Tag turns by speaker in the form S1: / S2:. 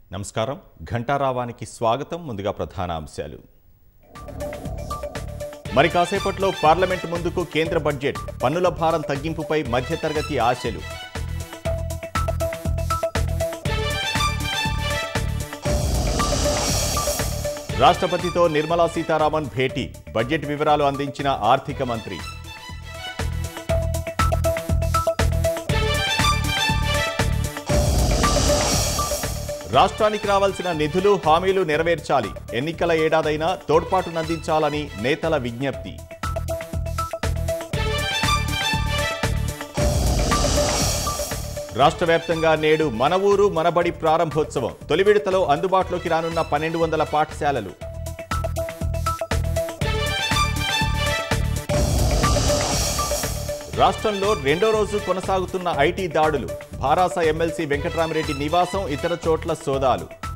S1: నమస్కారం ఘంటారావానికి స్వాగతం ముందుగా ప్రధాన అంశాలు మరి కాసేపట్లో పార్లమెంట్ ముందుకు కేంద్ర బడ్జెట్ పన్నుల భారం తగ్గింపుపై మధ్యతరగతి ఆశలు రాష్ట్రపతితో నిర్మలా సీతారామన్ భేటీ బడ్జెట్ వివరాలు అందించిన ఆర్థిక మంత్రి రాష్ట్రానికి రావాల్సిన నిధులు హామీలు నెరవేర్చాలి ఎన్నికల ఏడాదైనా తోడ్పాటునందించాలని నేతల విజ్ఞప్తి రాష్ట్ర వ్యాప్తంగా నేడు మన ఊరు మనబడి ప్రారంభోత్సవం తొలి విడతలో అందుబాటులోకి రానున్న 1200 పాఠశాలలు రాష్ట్రంలో రెండో రోజు కొనసాగుతున్న ఐటీ దాడులు భారాస ఎమ్మెల్సీ వెంకట్రామిరెడ్డి నివాసం ఇతర చోట్ల సోదాలు